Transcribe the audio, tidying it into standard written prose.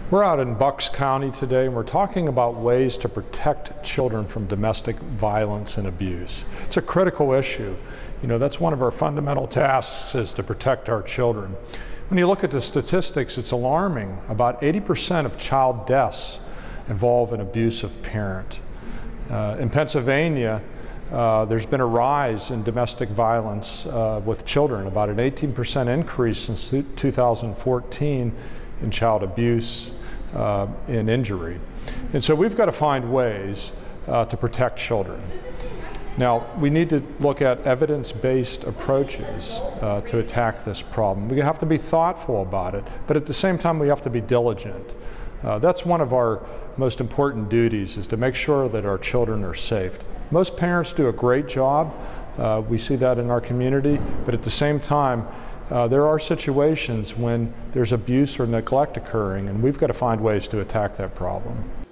We're out in Bucks County today and we're talking about ways to protect children from domestic violence and abuse. It's a critical issue. You know, that's one of our fundamental tasks, is to protect our children. When you look at the statistics, it's alarming. About 80% of child deaths involve an abusive parent. In Pennsylvania, there's been a rise in domestic violence with children, about an 18% increase since 2014 in child abuse and injury. And so we've got to find ways to protect children. Now, we need to look at evidence-based approaches to attack this problem. We have to be thoughtful about it, but at the same time we have to be diligent. That's one of our most important duties, is to make sure that our children are safe. Most parents do a great job. We see that in our community, but at the same time, there are situations when there's abuse or neglect occurring, and we've got to find ways to attack that problem.